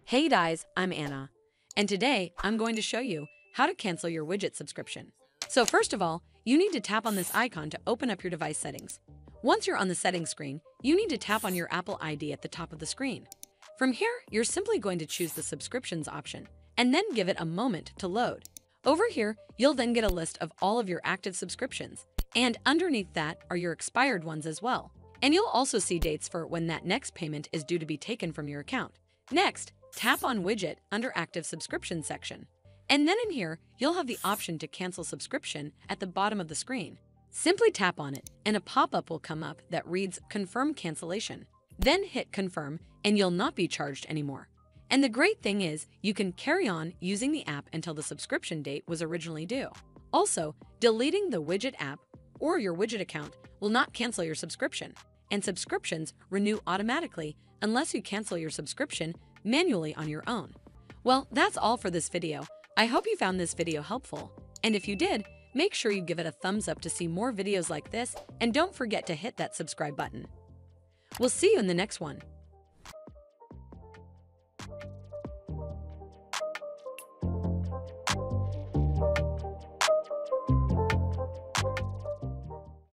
Hey guys, I'm Anna, and today I'm going to show you how to cancel your widget subscription. So first of all, you need to tap on this icon to open up your device settings. Once you're on the settings screen, you need to tap on your Apple ID at the top of the screen. From here, you're simply going to choose the subscriptions option, and then give it a moment to load. Over here, you'll then get a list of all of your active subscriptions, and underneath that are your expired ones as well. And you'll also see dates for when that next payment is due to be taken from your account. Next, tap on Widget under Active Subscription section. And then in here, you'll have the option to cancel subscription at the bottom of the screen. Simply tap on it, and a pop-up will come up that reads Confirm Cancellation. Then hit Confirm, and you'll not be charged anymore. And the great thing is, you can carry on using the app until the subscription date was originally due. Also, deleting the widget app or your widget account will not cancel your subscription, and subscriptions renew automatically unless you cancel your subscription manually on your own. Well, that's all for this video. I hope you found this video helpful, and if you did, make sure you give it a thumbs up to see more videos like this, and don't forget to hit that subscribe button. We'll see you in the next one.